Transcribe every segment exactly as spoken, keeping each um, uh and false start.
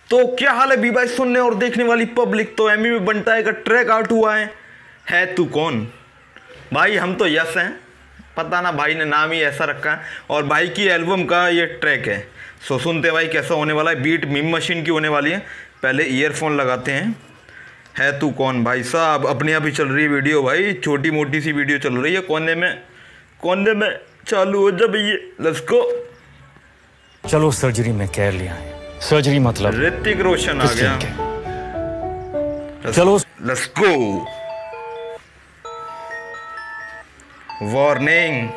तो क्या हाल है बी भाई सुनने और देखने वाली पब्लिक। तो एमी में बनता है का ट्रैक आउट हुआ है है तू कौन। भाई हम तो यस हैं, पता ना भाई ने नाम ही ऐसा रखा है और भाई की एल्बम का ये ट्रैक है। सो सुनते भाई कैसा होने वाला है। बीट मीम मशीन की होने वाली है। पहले ईयरफोन लगाते हैं। है तू कौन भाई साहब अपने आप ही चल रही है वीडियो भाई, छोटी मोटी सी वीडियो चल रही है। कोने में कोने में चालू हो जब ये लेट्स गो। चलो सर्जरी में केयर लिया है। सर्जरी मतलब ऋतिक रोशन आ गया। चलो लेट्स गो। वार्निंग।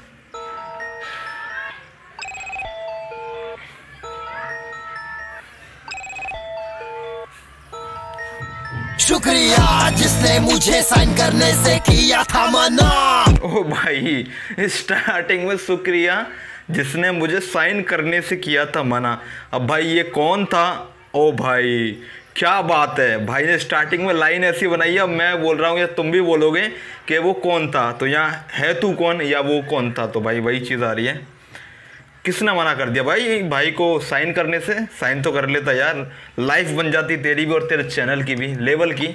शुक्रिया जिसने मुझे साइन करने से किया था मना। ओ भाई स्टार्टिंग में शुक्रिया जिसने मुझे साइन करने से किया था मना। अब भाई ये कौन था। ओ भाई क्या बात है। भाई ने स्टार्टिंग में लाइन ऐसी बनाई है। अब मैं बोल रहा हूँ या तुम भी बोलोगे कि वो कौन था, तो यहाँ है तू कौन या वो कौन था। तो भाई वही चीज़ आ रही है। किसने मना कर दिया भाई भाई को साइन करने से। साइन तो कर लेता यार, लाइफ बन जाती तेरी भी और तेरे चैनल की भी, लेवल की।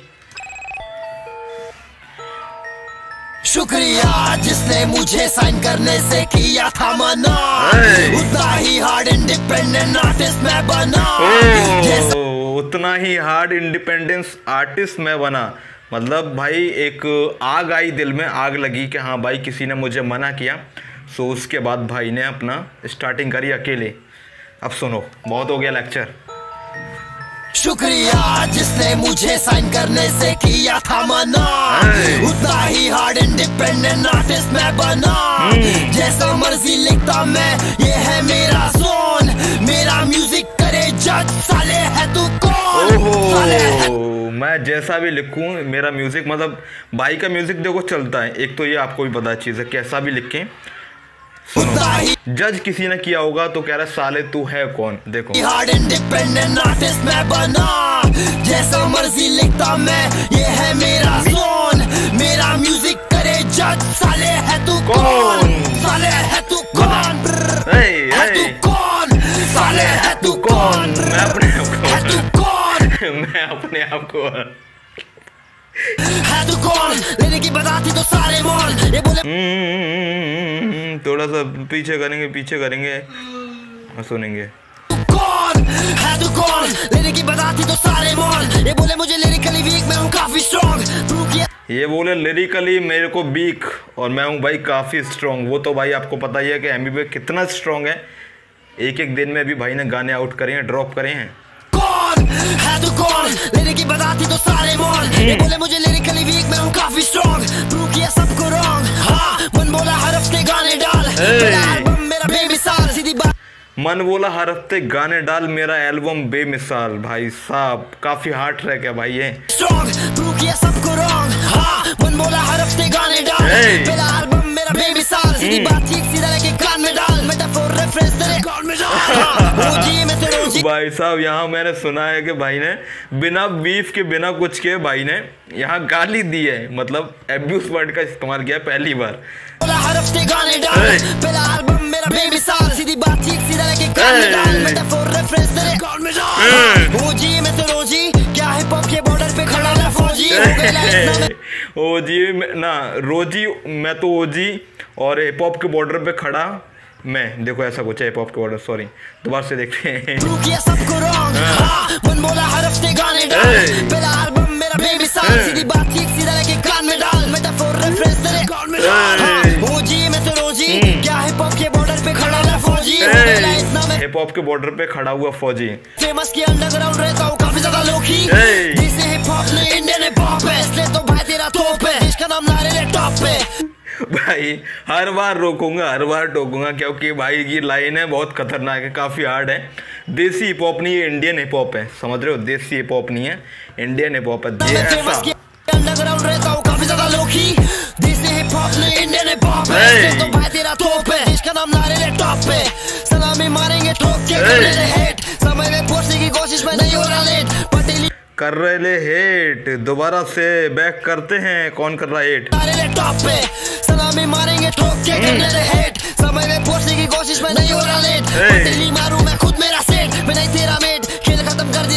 शुक्रिया जिसने मुझे साइन करने से किया था मना। उतना ही हार्ड इंडिपेंडेंट आर्टिस्ट मैं बना। उतना ही हार्ड इंडिपेंडेंस आर्टिस्ट मैं बना। मतलब भाई एक आग आई दिल में, आग लगी कि हाँ भाई किसी ने मुझे मना किया। सो उसके बाद भाई ने अपना स्टार्टिंग करी अकेले। अब सुनो, बहुत हो गया लेक्चर। शुक्रिया जिसने मुझे साइन करने से किया था मना। उतना ही हार्ड इंडिपेंडेंट आर्टिस्ट मैं बना। जैसा मर्जी लिखता मैं, ये है मेरा जोन। मेरा म्यूजिक करे जज, साले है तू कौन। साले है मैं जैसा भी लिखूं मेरा म्यूजिक, मतलब भाई का म्यूजिक देखो चलता है। एक तो ये आपको भी पता चीज़ है, कैसा भी लिखें जज किसी ने किया होगा तो कह रहा साले तू है कौन। देखो हार्ड इंडिपेंडेंट आर्टिस्ट मैं बना। जैसा मर्जी लिखता मैं, ये है मेरा जोन। मेरा म्यूजिक करे जज, साले है तू कौन। साले है तू कौन। है तू कौन। साले है तू कौन। मैं अपने आप को है तू कौन। मैं अपने आप को है तू कौन। लेने की बताती तो सारे मॉल ये बोले। थोड़ा सा पीछे करेंगे पीछे करेंगे सुनेंगे। कौन है तू कौन। लेने की बताती तो सारे मॉल ये बोले मुझे लिरिकली वीक, मैं हूँ काफी स्ट्रॉन्ग। प्रूव किया ये बोले लिरिकली मेरे को वीक और मैं हूँ भाई काफी स्ट्रॉन्ग। वो तो भाई आपको पता ही है कि एमी पे कितना स्ट्रॉन्ग है। एक एक दिन में भी भाई ने गाने आउट करे हैं, ड्रॉप करे हैं। कौन है तू कौन। लेने की बताती तो सारे मॉल ये बोले मुझे लिरिकली वीक, मैं हूँ काफी स्ट्रॉन्ग। प्रूव किया सबको रॉन्ग। हाँ मन बोला हर हफ्ते गाने डाल, मेरा एल्बम मेरा बेमिसाल। सीधी बात मन बोला हर हफ्ते गाने डाल, मेरा एल्बम बेमिसाल। भाई साहब काफी हार्ड ट्रैक है भाई ये। स्ट्रॉन्ग प्रूव किया सबको रॉन्ग। हाँ मन बोला हर हफ्ते गाने डाल, मेरा एल्बम मेरा बेमिसाल। सीधी बात ठीक सीधा लेके कान में डाल, मेटाफोर रेफरेंस तेरे कान में डाल। ओजी में तो रोजी। भाई साहब यहाँ मैंने सुना है कि भाई ने बिना बीफ के बिना कुछ के भाई ने यहाँ गाली दी है, मतलब एब्यूज वर्ड का इस्तेमाल किया पहली बार। हर हफ्ते गाने डाल, पहला एल्बम मेरा बेमिसाल। सीधी बात ठीक सीधा लेके कान में डाल, मेटाफोर रेफरेंस तेरे कान में डाल। ओजी में तो रोजी, क्या हिप हॉप के बॉर्डर पे खड़ा ना फौजी। ओजी ना रोजी, मैं तो ओजी और हिप हॉप के बॉर्डर पे खड़ा मैं। देखो ऐसा कुछ है हिप हॉप के बॉर्डर। सॉरी दोबारा से देखते हैं। किया सबको रॉन्ग। हाँ मन बोला हर हफ्ते गाने डाल, पहला एल्बम मेरा बेमिसाल। सीधी बात ठीक सीधा लेके कान में डाल, मेटाफोर रेफरेंस तेरे कान में डाल। ओजी में तो रोजी, क्या हिप हॉप के बॉर्डर पे खड़ा ना फौजी। हिप हॉप के बॉर्डर पे खड़ा हुआ फौजी। फेमस की अंडरग्राउंड रहता हूँ काफी ज्यादा लोकी। जिसे हिप हॉप ने इंडियन हिप हॉप है, इसलिए तो भाई तेरा तोप है। इसका नाम नारे टॉप पे। भाई हर बार रोकूंगा, हर बार टोकूंगा क्योंकि भाई ये लाइन है बहुत खतरनाक है, काफ़ी हार्ड है। देसी हिप हॉप नहीं है, इंडियन हिप हॉप है, समझ रहे हो। देसी हिप हॉप नहीं है, इंडियन हिप हॉप है। ये ऐसा अंडरग्राउंड रहता हूँ काफी ज्यादा लोकी। देसी हिप हॉप ने इंडियन हिप हॉप है, इसलिए तो भाई तेरा तोप है। इसका नाम नारे टॉप पे। सलामी मारेंगे ठोक के हेट, समय में पहुंचने की कोशिश में नहीं हो रहा लेट। पटेली कर रहे ले हेट, दोबारा से बैक करते हैं। कौन कर रहा है हेट। टॉप पे सलामी मारेंगे ठोक के हेट, समय में पहुंचने की कोशिश में नहीं हो रहा लेट। पटेली मारूं मैं खुद मेरा सेट, मैं नहीं तेरा मेट। खेल खत्म कर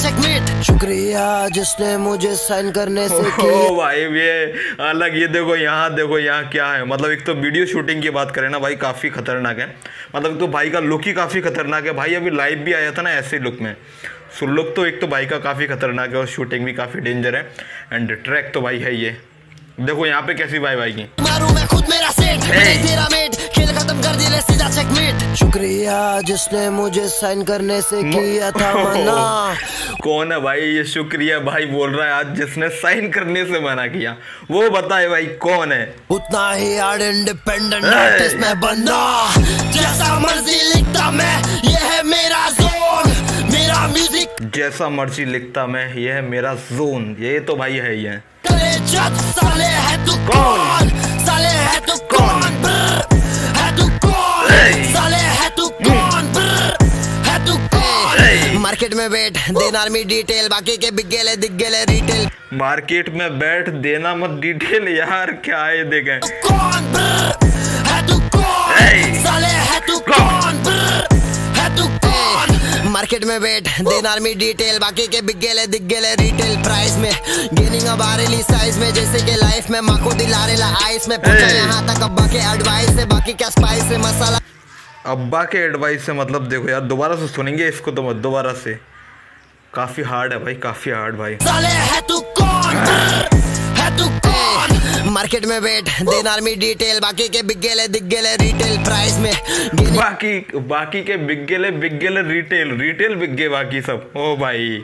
चेकमेट। शुक्रिया जिसने मुझे साइन करने से किया। ओ भाई ये अलग, ये देखो यहाँ देखो यहाँ क्या है, मतलब एक तो वीडियो शूटिंग की बात करें ना भाई काफ़ी खतरनाक है, मतलब तो भाई का लुक ही काफ़ी खतरनाक है भाई। अभी लाइव भी आया था ना ऐसे लुक में, सो लुक तो एक तो भाई का काफ़ी खतरनाक है और शूटिंग भी काफ़ी डेंजर है एंड ट्रैक तो भाई है ये। देखो यहाँ पे कैसी भाई भाई की मारू मैं खुद मेरा सेट, तेरा मेट, खेल खत्म कर दिया सीधा चेकमेट। शुक्रिया जिसने मुझे साइन करने से किया था मना। कौन है भाई ये शुक्रिया भाई बोल रहा है आज जिसने साइन करने से मना किया, वो बताए भाई कौन है। उतना ही हार्ड इंडिपेंडेंट आर्टिस्ट मैं बनना, जैसा मर्जी लिखता मैं, ये है मेरा जोन, मेरा म्यूजिक जैसा मर्जी लिखता मैं, ये है मेरा जोन, ये तो भाई है ही है। साले है तू कौन, साले है तू कौन, है तू कौन, साले है तू कौन, है तू कौन। मार्केट में बैठ देना मी डिटेल, बाकी के बिक गेले दिख गेले रिटेल। मार्केट में बैठ देना मत डिटेल, यार क्या है देखें। कौन है तू कौन, साले है तू कौन, है तू कौन। मार्केट में बैठ देना मी डिटेल, बाकी के बिक गेले दिख गेले रिटेल प्राइस में। गेनिंग अब आ रही साइज में, जैसे कि लाइफ में माँ को दिला रेला आइस में। पहुंचा यहाँ तक अब्बा के एडवाइस से, बाकी क्या स्पाइस से मसाला। अब्बा के एडवाइस से मतलब देखो यार दोबारा से सुनेंगे इसको तो मत दोबारा से, काफी हार्ड है भाई, काफी हार्ड भाई। साले है तू कौन, है तू कौन। मार्केट में बैठ देना मी डिटेल, बाकी के बिक गेले दिख गेले रिटेल प्राइस में। बाकी बाकी के बिक गेले बिक गेले रिटेल रिटेल बिक गए बाकी सब। ओ भाई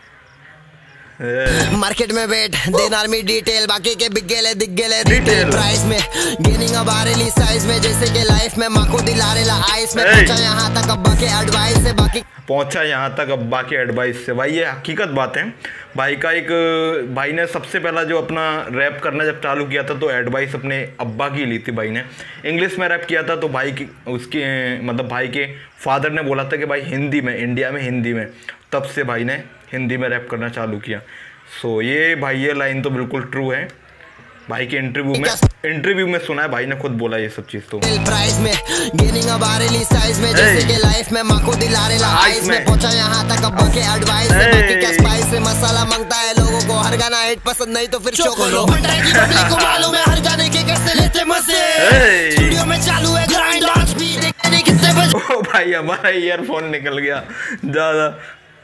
मार्केट में बैठ देना मी डिटेल, बाकी के बिक गेले दिख गेले रिटेल प्राइस में। गेनिंग अब आ रही साइज में, जैसे कि लाइफ में माँ को दिला रेला आइस में। पहुंचा यहाँ तक अब्बा के एडवाइस से, बाकी पहुंचा यहाँ तक अब्बा के एडवाइस से। भाई ये हकीकत बात है भाई का। एक भाई ने सबसे पहला जो अपना रैप करना जब चालू किया था तो एडवाइस अपने अब्बा की ली थी भाई ने। इंग्लिश में रैप किया था तो भाई की उसके मतलब भाई के फादर ने बोला था कि भाई हिंदी में, इंडिया में हिंदी में, तब से भाई ने हिंदी में रैप करना चालू किया। सो ये भाई ये लाइन तो बिल्कुल ट्रू है, भाई के इंटरव्यू में इंटरव्यू में सुना है, भाई ने खुद बोला ये सब चीज। तो प्राइस में गेनिंग अब आ रही साइज में, जैसे कि लाइफ में माँ को दिला रेला आइस में। पहुंचा यहाँ तक अब्बा के एडवाइस से, बाकी क्या स्पाइस से मसाला मांगता है लोगों को। हर गाना हिट पसंद नहीं तो फिर शो को लो। को मालूम है हर गाने के कैसे लेते मजे, स्टूडियो में चालू है ग्राइंड आज भी, देखने कितने बजे। ओ भाई हमारा ईयरफोन निकल गया ज्यादा।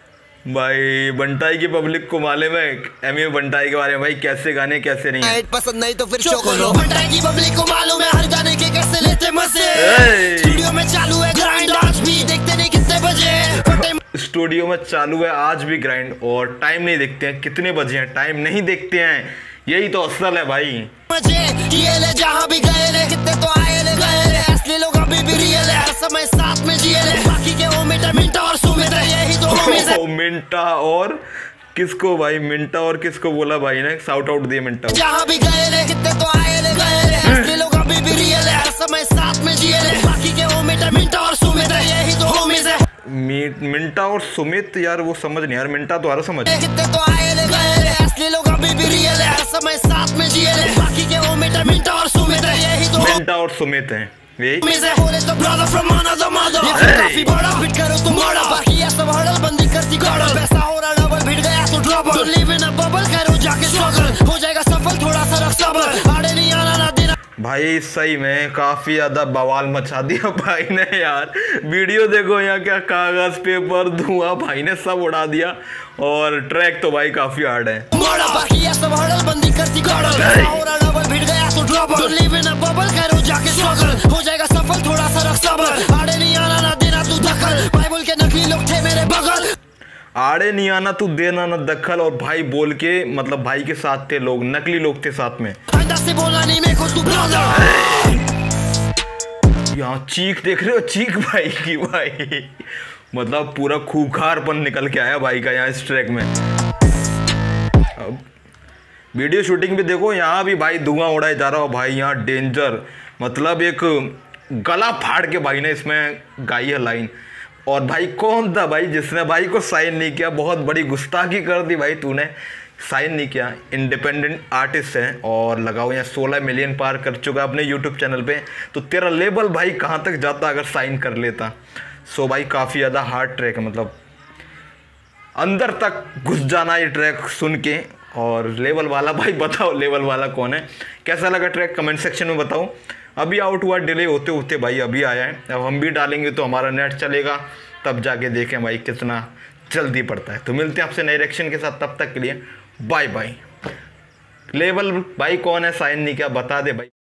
भाई बंटाई की पब्लिक को मालूम है एम यू बंटाई के बारे में भाई, कैसे गाने कैसे नहीं है। पसंद नहीं तो फिर शो को लो। बंटाई की पब्लिक को मालूम है हर गाने के कैसे लेते मजे, स्टूडियो में चालू है ग्राइंड आज भी, देखते नहीं कितने बजे। स्टूडियो में चालू है आज भी ग्राइंड, और टाइम नहीं देखते हैं कितने बजे हैं, टाइम नहीं देखते हैं, यही तो असल है भाई। ये ले जहाँ भी गए ले, कितने तो आए ले गए ले, असली लोग अभी भी रियल है, हर समय साथ में जिए ले। बाकी के वो मिटा मिंटा और सुमित है, यही तो होमीज है। मिंटा और किसको भाई, मिंटा और किसको बोला भाई ने, शाउट आउट दिए मिंटा। जहाँ भी गए ले, कितने तो आए ले गए ले, असली लोग अभी भी रियल है, हर समय साथ में जिए ले। बाकी के वो मिटा मिंटा और सुमित है, यही तो होमीज है। मिंटा और सुमित यार वो समझ नहीं यार, मिंटा तो हर समझ। कितने तो आए ले गए ले, असली लोग अभी भी रियल है, हर समय साथ में जिए ले। बाकी के वो मिटा मिंटा और सुमित है, यही तो मिंटा और सुमित हैं यही। बोले तो ब्रदर फ्रॉम अनदर मदर, काफी बड़ा फिट करो तुम बड़ा, बाकी ये सब हड़ल बंदी करती गड़ल। पैसा हो रहा डबल, भिड़ गया तो trouble, live in a bubble, करो जाके स्ट्रगल, हो जाएगा सफल, थोड़ा सा रख सब्र, आड़े नहीं आना ना देना। भाई सही में काफी ज्यादा बवाल मचा दिया भाई ने यार। वीडियो देखो यहाँ क्या कागज पेपर धुआं भाई ने सब उड़ा दिया, और ट्रैक तो भाई काफी हार्ड है। बाकी ये सब हड़ल बंदी करती गड़ल, पैसा हो रहा डबल, भिड़ गया तो trouble, live in a bubble, करो जाके स्ट्रगल, हो जाएगा सफल, थोड़ा सा रख सब्र, आड़े नहीं आना ना देना तू दखल। बाइबल के नकली लोग थे मेरे बगल, आड़े नहीं आना तू देना ना दखल, और भाई बोल के मतलब भाई के साथ थे लोग, नकली लोग थे साथ में। से बोला नहीं मेरे को तू ब्रदर। यहाँ चीख देख रहे हो, चीख भाई की भाई, मतलब पूरा खूंखारपन निकल के आया भाई का यहाँ इस ट्रैक में। अब वीडियो शूटिंग भी देखो, यहाँ भी भाई धुआं उड़ाया जा रहा हो भाई, यहाँ डेंजर, मतलब एक गला फाड़ के भाई ने इसमें गाई है लाइन। और भाई कौन था भाई जिसने भाई को साइन नहीं किया, बहुत बड़ी गुस्ताखी कर दी भाई तूने, साइन नहीं किया। इंडिपेंडेंट आर्टिस्ट है और लगाओ यहाँ सोलह मिलियन पार कर चुका अपने यूट्यूब चैनल पे, तो तेरा लेवल भाई कहाँ तक जाता अगर साइन कर लेता। सो भाई काफ़ी ज़्यादा हार्ड ट्रैक है, मतलब अंदर तक घुस जाना ये ट्रैक सुन के। और लेवल वाला भाई बताओ लेवल वाला कौन है, कैसा लगा ट्रैक कमेंट सेक्शन में बताओ। अभी आउट हुआ डिले होते होते भाई अभी आया है, अब हम भी डालेंगे तो हमारा नेट चलेगा तब जाके देखें भाई कितना जल्दी पड़ता है। तो मिलते हैं आपसे नए रिएक्शन के साथ, तब तक के लिए बाय बाय। लेवल भाई कौन है साइन नहीं किया बता दे भाई।